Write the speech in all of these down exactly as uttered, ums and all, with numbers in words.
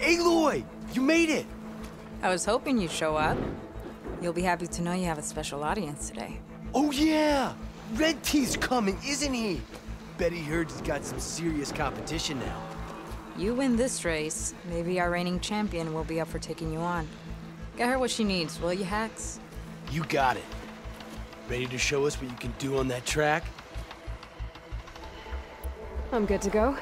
Aloy! You made it! I was hoping you'd show up. You'll be happy to know you have a special audience today. Oh yeah! Red T's coming, isn't he? Bet he heard he's got some serious competition now. You win this race, maybe our reigning champion will be up for taking you on. Get her what she needs, will you, Hax? You got it. Ready to show us what you can do on that track? I'm good to go.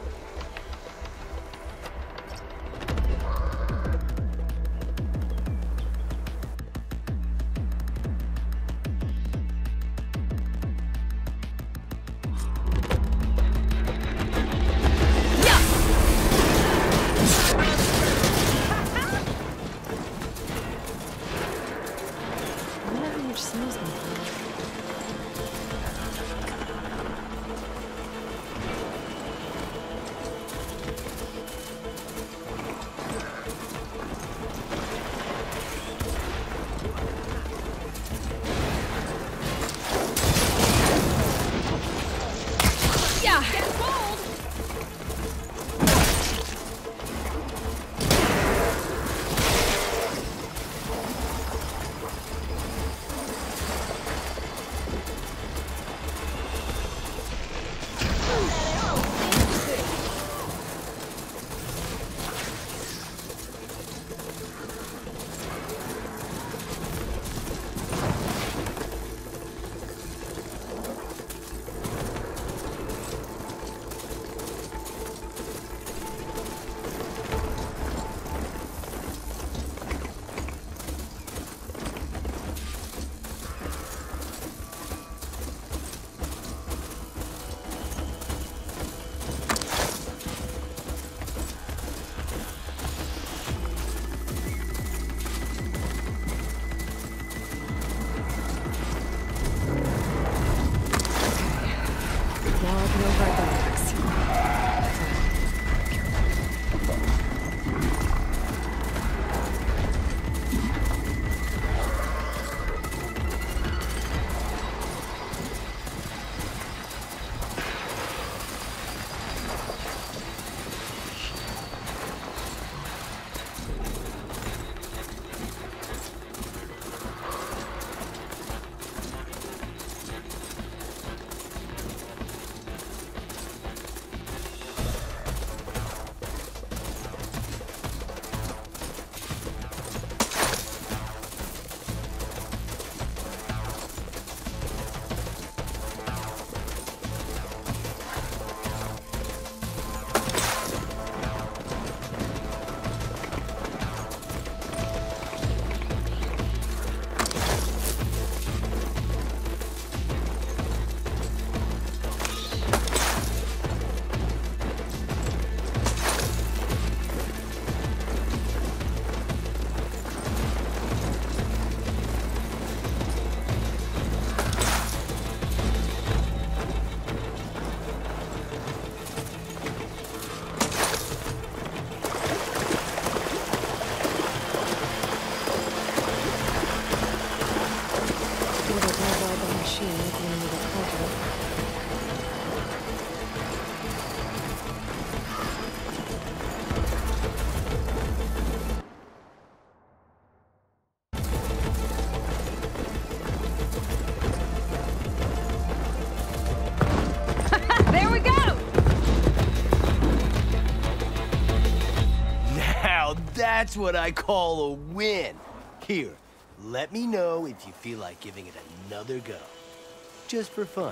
That's what I call a win. Here, let me know if you feel like giving it another go. Just for fun.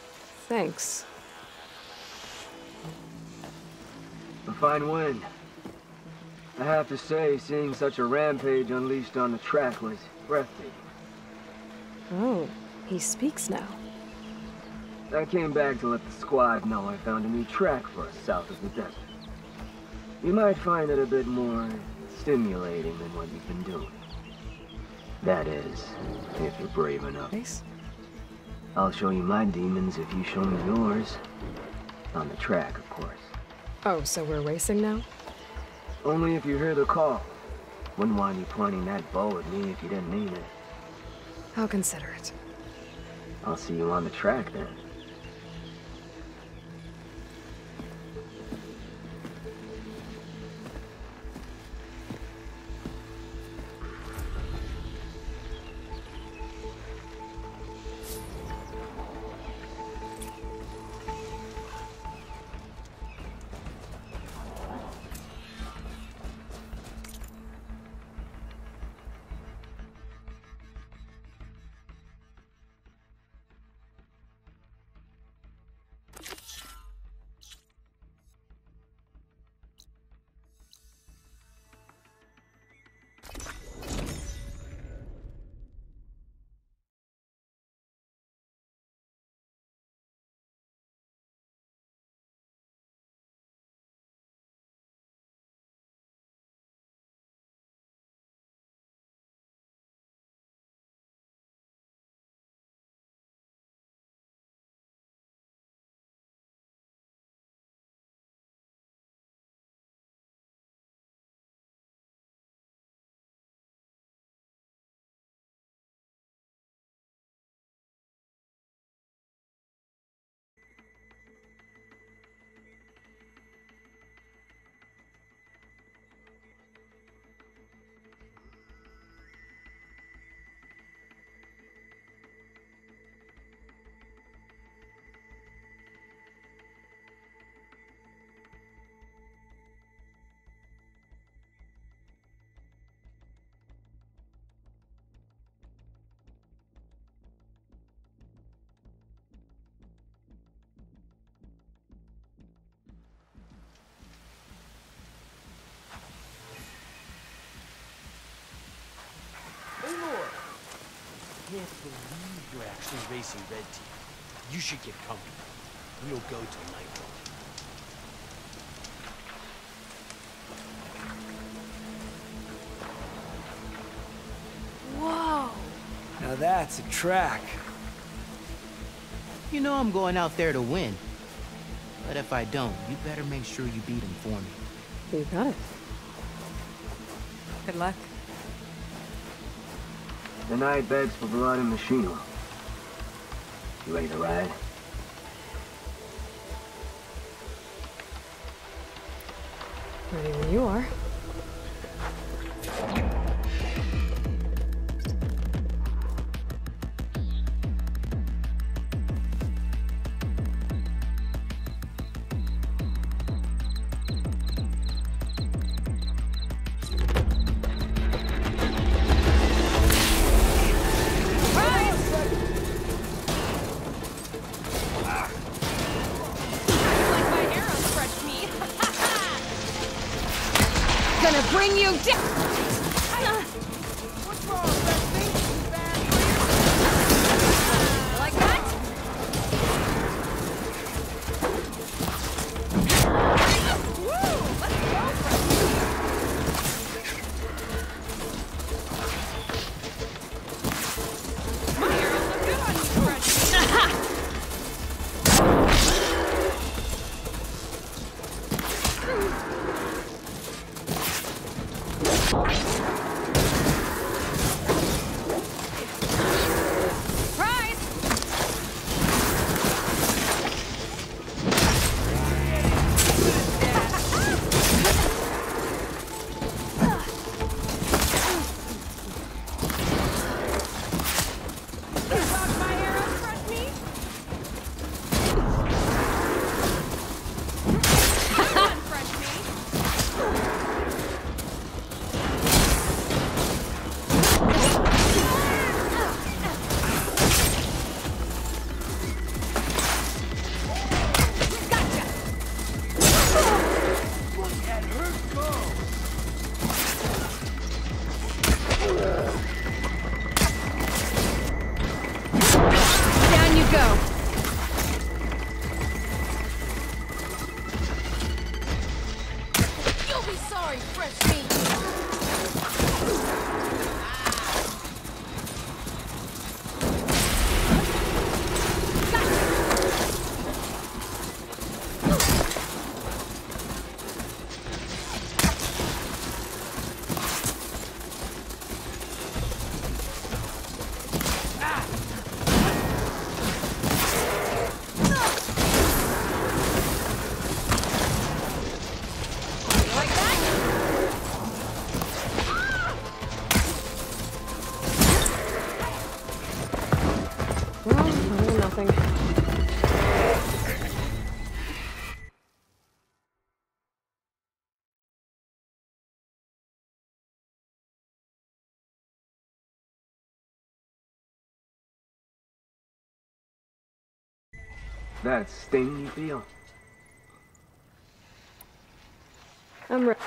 Thanks. A fine win. I have to say, seeing such a rampage unleashed on the track was breathtaking. Oh, he speaks now. I came back to let the squad know I found a new track for us south of the desert. You might find it a bit more stimulating than what you've been doing. That is, if you're brave enough. Nice. I'll show you my demons if you show me yours. On the track, of course. Oh, so we're racing now? Only if you hear the call. Wouldn't want you pointing that bow at me if you didn't mean it. I'll consider it. I'll see you on the track then. can't believe you're actually racing Red Team. You should get comfortable. We'll go till nightfall. Whoa! Now that's a track. You know I'm going out there to win. But if I don't, you better make sure you beat him for me. You got it. Good luck. The night begs for blood and machinima. You ready to ride? Ready when you are. Gonna bring you down! What's wrong, Betsy? Like that? Woo! Let's go, my arrows look good on you, Frenchie. Down you go. You'll be sorry, fresh meat. Well, better than nothing. That sting you feel? I'm ready.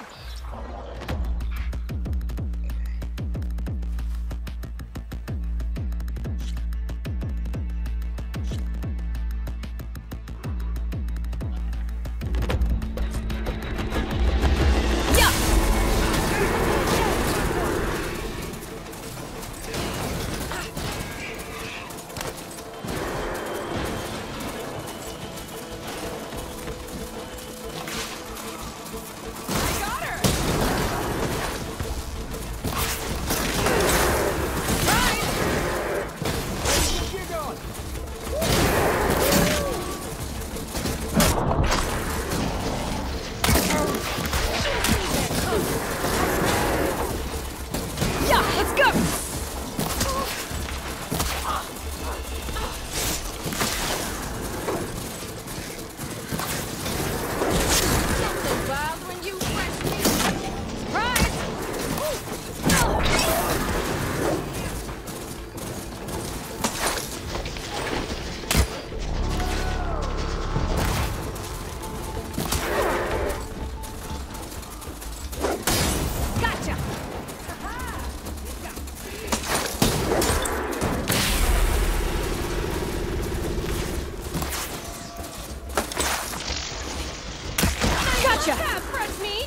I got her! Gotcha! Fresh meat!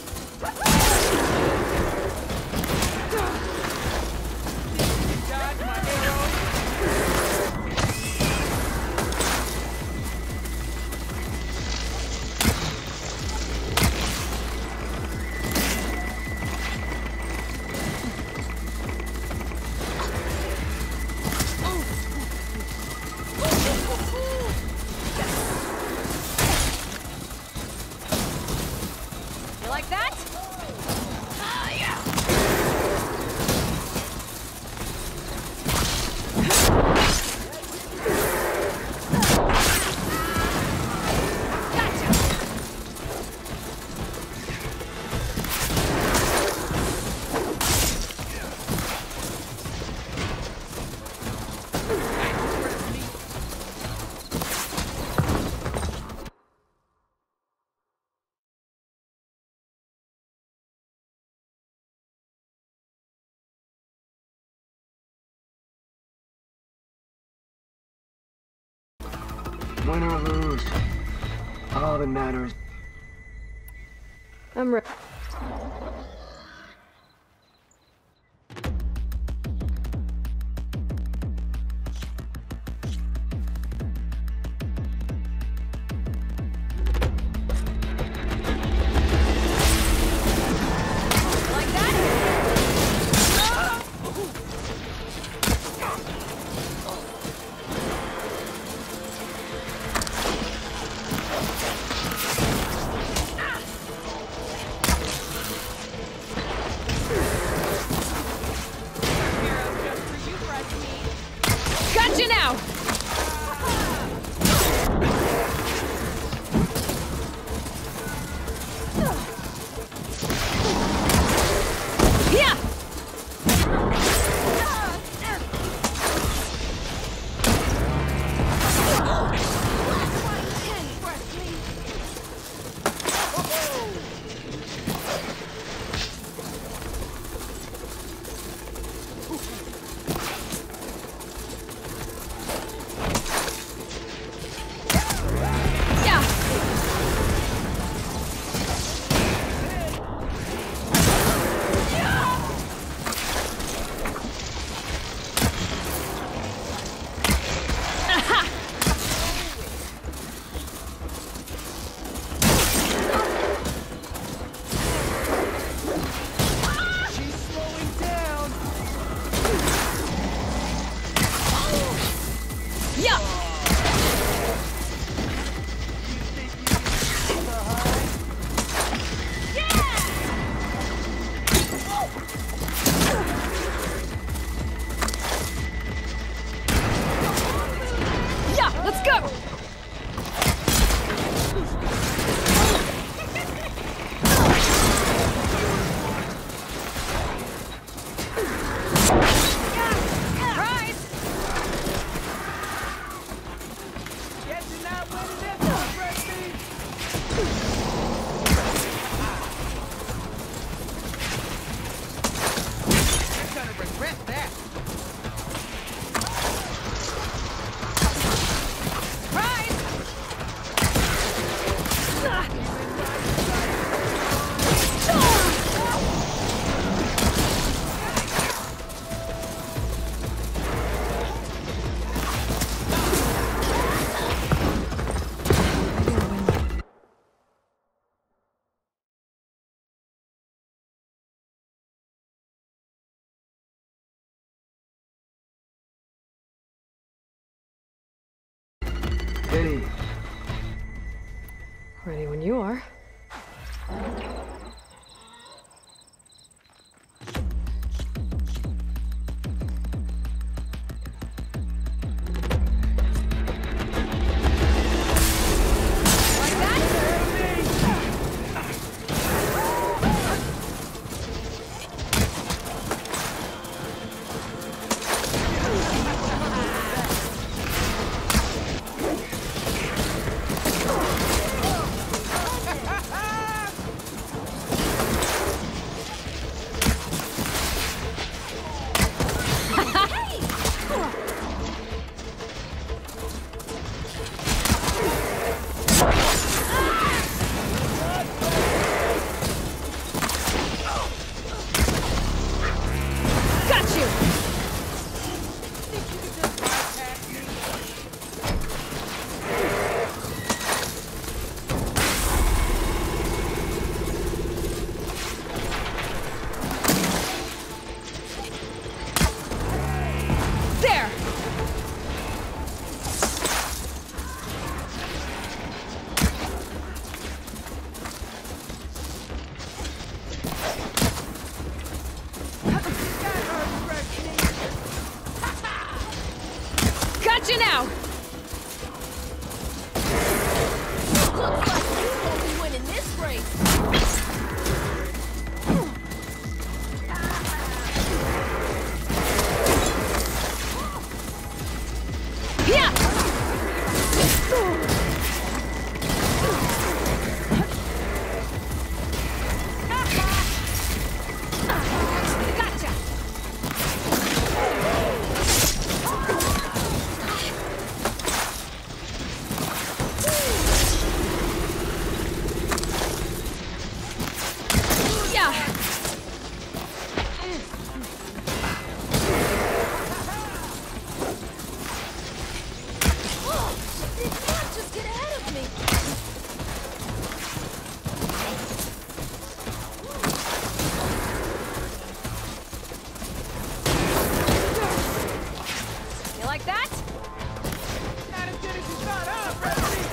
You like that? Uh, yeah. Win or lose, all that matters. I'm ready. Gotcha now! Yeah! Hey, Ready when you are. Gotcha now! Looks like you won't be winning this race. Yeah! Gotcha! Yeah! Did not just get ahead of me. You like that? Not as good as you thought, huh, Rusty?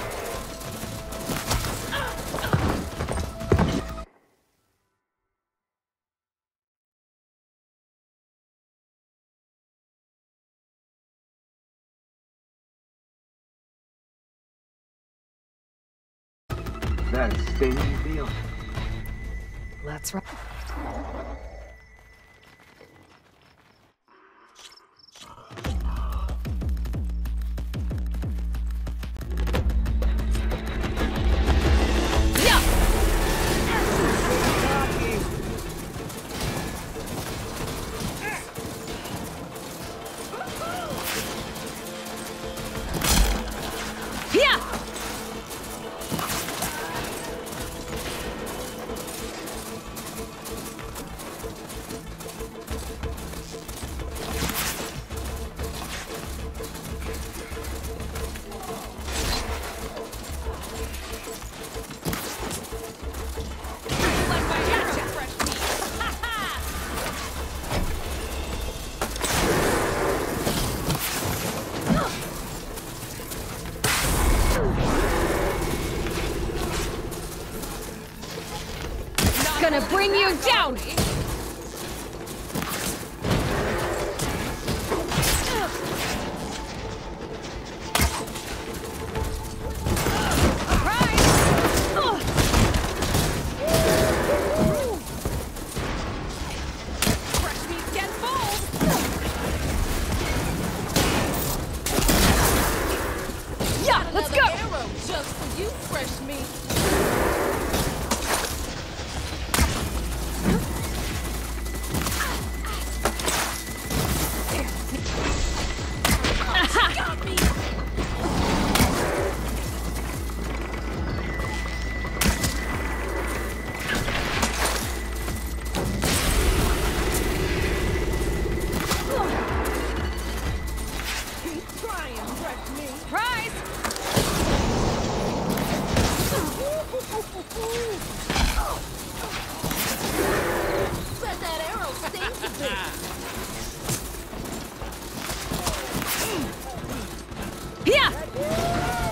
That a sting you feel? Let's run. Yeah! Yeah! Like my gotcha, fresh meat. Ha ha! Gonna bring you down! Fresh meat's getting bold! Yeah, let's go! Another arrow just for you, fresh meat. Got me. Keep trying, fresh meat. Surprise! Bet that arrow stings a bit. Yeah!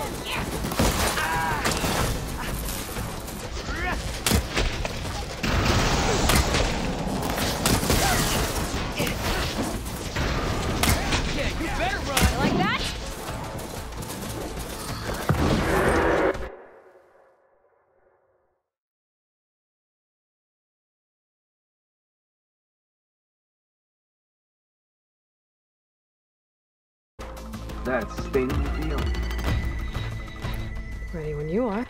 Yeah, you better run. You like that? That sting you feel? Ready when you are.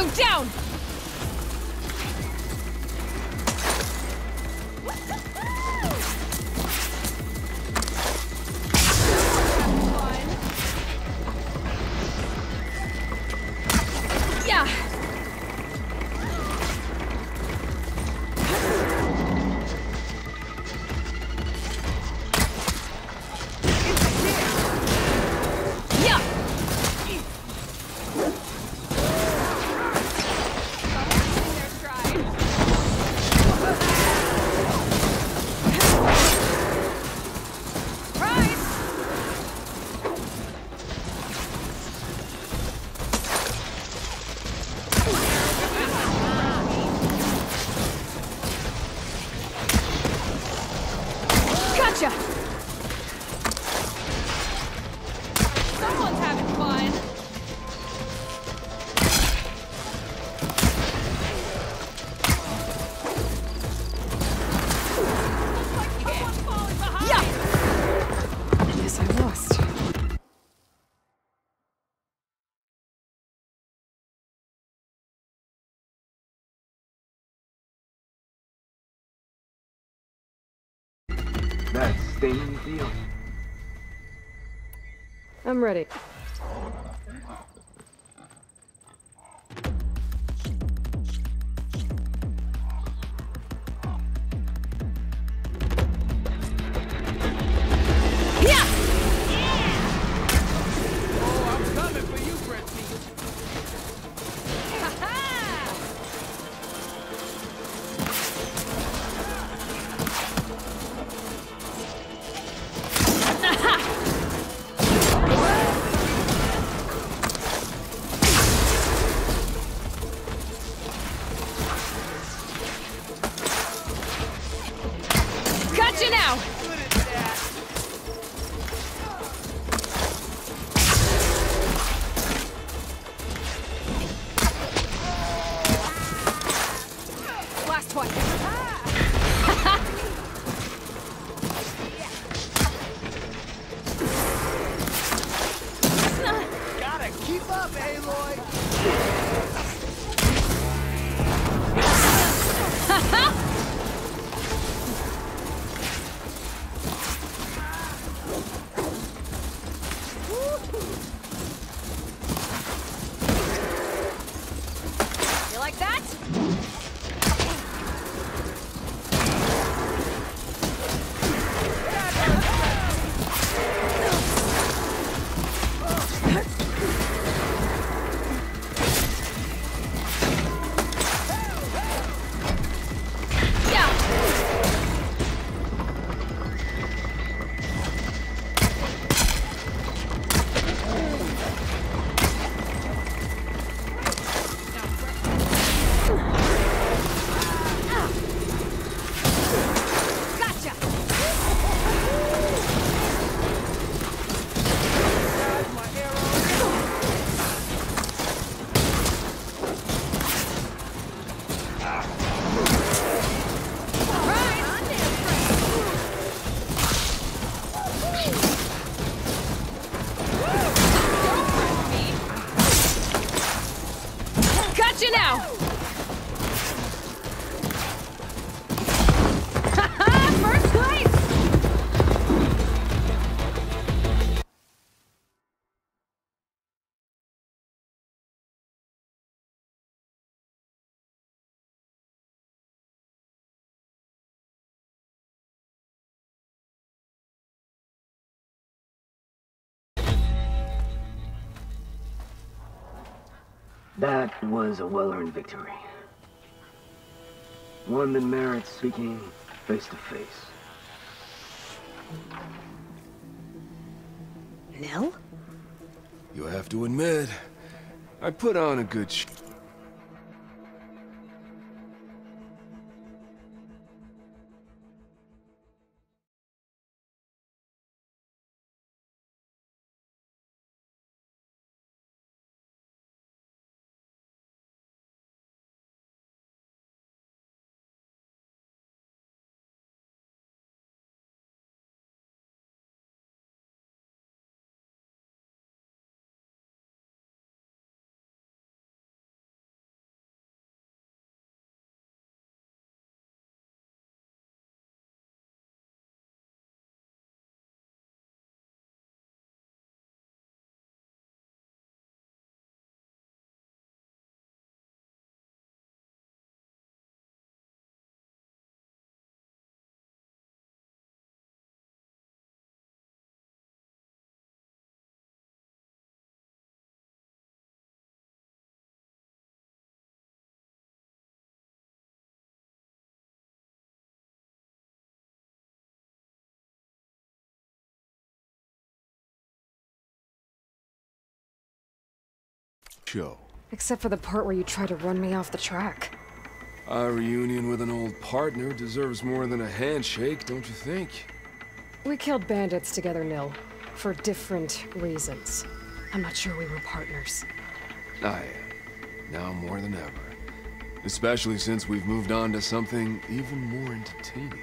down! Yeah! Yeah! Gotcha! Someone's having fun. Looks like someone's falling behind. Yeah! Guess I lost. That sting you feel? I'm ready. Yeah! Oh, I'm coming for you, Frenchie. Ha-ha! Gotcha now! Last one. Gotta keep up, Aloy. You like that? Gotcha! Dodge my arrow. Gotcha now! First place! That was a well-earned victory. One that merits speaking face to face. Nell? You have to admit, I put on a good sh- show. Except for the part where you try to run me off the track. A reunion with an old partner deserves more than a handshake, don't you think? We killed bandits together, Nil. For different reasons. I'm not sure we were partners. I am. Now more than ever. Especially since we've moved on to something even more entertaining.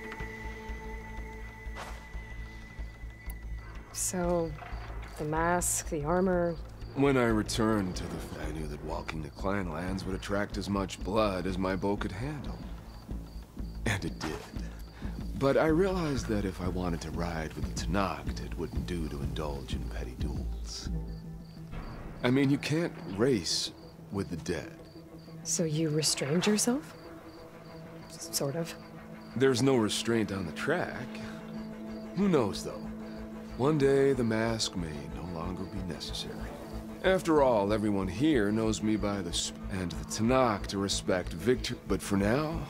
So, the mask, the armor... When I returned to the... I knew that walking the clan lands would attract as much blood as my bow could handle. And it did. But I realized that if I wanted to ride with the Tenakth, it wouldn't do to indulge in petty duels. I mean, you can't race with the dead. So you restrained yourself? Sort of. There's no restraint on the track. Who knows, though? One day, the mask may no longer be necessary. After all, everyone here knows me by the sp and the Tenakth to respect Victor. But for now...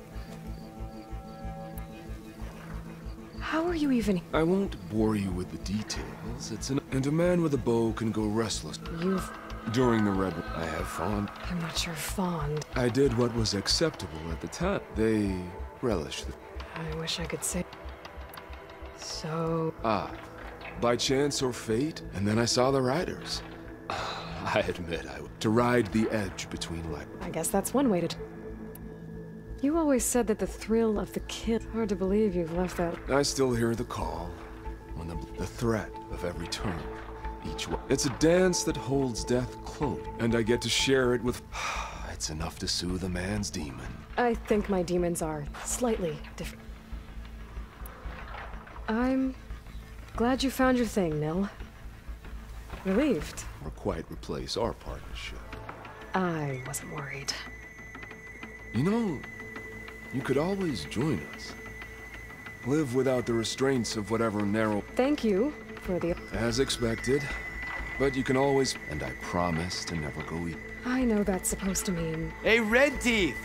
How are you even... I won't bore you with the details. It's an... And a man with a bow can go restless. You've... During the Red... I have fond... I'm not sure fond. I did what was acceptable at the time. They relished the... I wish I could say... So... Ah. By chance or fate, and then I saw the riders. I admit I... To ride the edge between life. I guess that's one way to... You always said that the thrill of the kill... Hard to believe you've left that... I still hear the call. When the, the threat of every turn. Each one. It's a dance that holds death close. And I get to share it with... It's enough to soothe a man's demon. I think my demons are slightly different. I'm... glad you found your thing, Nil. Relieved. Or quite replace our partnership. I wasn't worried. You know, you could always join us. Live without the restraints of whatever narrow... Thank you for the... As expected. But you can always... And I promise to never go eat. I know that's supposed to mean... Hey, Red Teeth!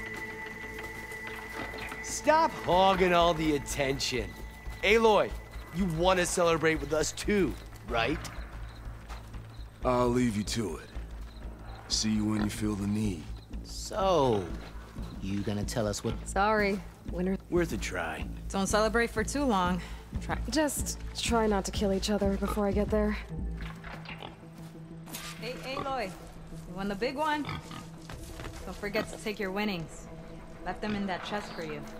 Stop hogging all the attention. Aloy, you want to celebrate with us too, right? I'll leave you to it. See you when you feel the need. So, you gonna tell us what... Sorry, winner... Worth a try. Don't celebrate for too long. Try. Just try not to kill each other before I get there. Hey, Aloy. You won the big one? Don't forget to take your winnings. Left them in that chest for you.